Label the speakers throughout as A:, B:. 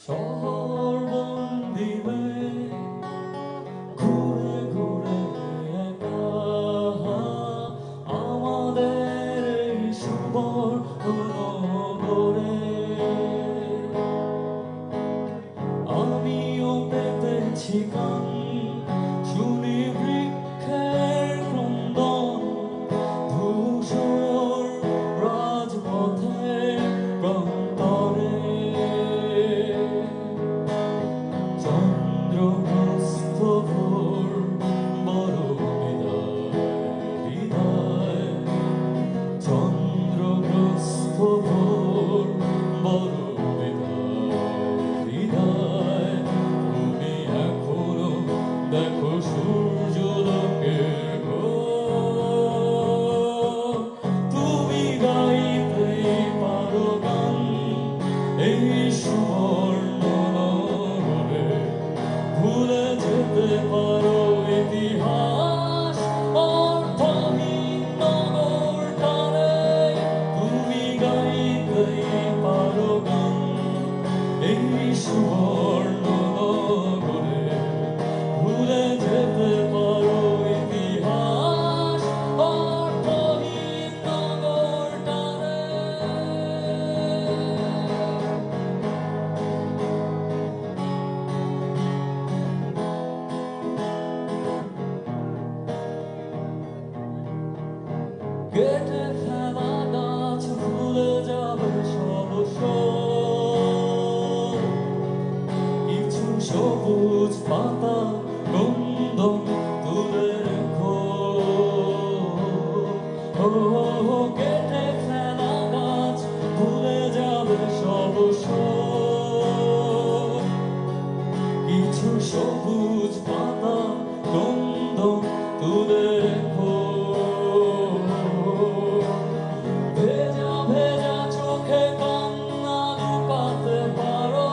A: শহর বন্দি হয়ে ঘুরে ঘুরে একা আমাদের এই সুবর্ণনগরে আমিও পেতেছি গান শুনি বৃক্ষের ক্রন্দন ধূসর রাজপথের প্রান্তরে চন্দ্রগ্রস্ত ভোর বড় বিদায় চন্দ্রগ্রস্ত ভোর বড় বিদায় তুমি এখনো দেখো সূর্যোদকে তুমি গাইতে পারো গান এই সুবর্ণ ভুলে যেতে পারো ইতিহাস অর্থহীন নগরটারে তুমি গাইতেই পারো গান এই সুবর্ণ নগরে ভুলে যেতে পারো ইতিহাস অর্থহীন নগরটারে কেটে ফেলা গাছ ভুলে যাবে সব কিছু সবুজ পাতা গন্ধম তুলে রেখো কেটে ফেলা গাছ ভুলে যাবে সব কিছু সবুজ পাতা গন্ধম তুলে রেখো ভেজা ভেজা চোখে কান্না লুকাতে পারো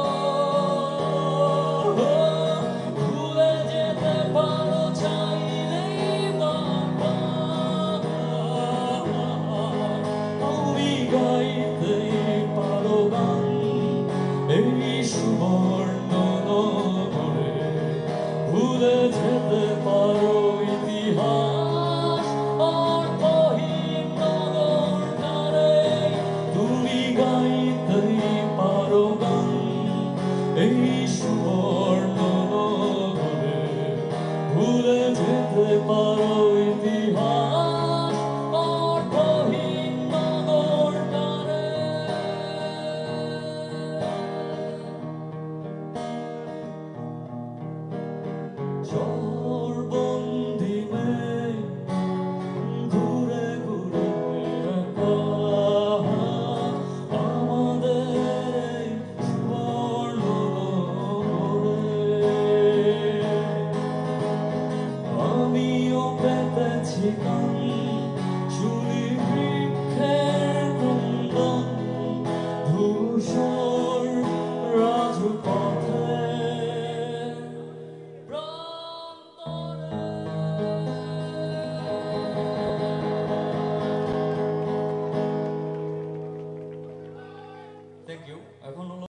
A: ভুলে যেতে পারো চাইলেই তুমি গাইতেই পারো গান এই সুবর্ণ নগরে ভুলে যেতে পারো ইতিহাস অর্থহীন নগরটারে তুমি গাইতেই পারো গান এই সুবর্ণ নগরে ভুলে যেতে পারো ইতিহাস অর্থহীন নগরটারে শহর বন্দি হয়ে ঘুরে ঘুরে একা আমাদের এই সুবর্ণ নগরে আমিও পেতেছি গান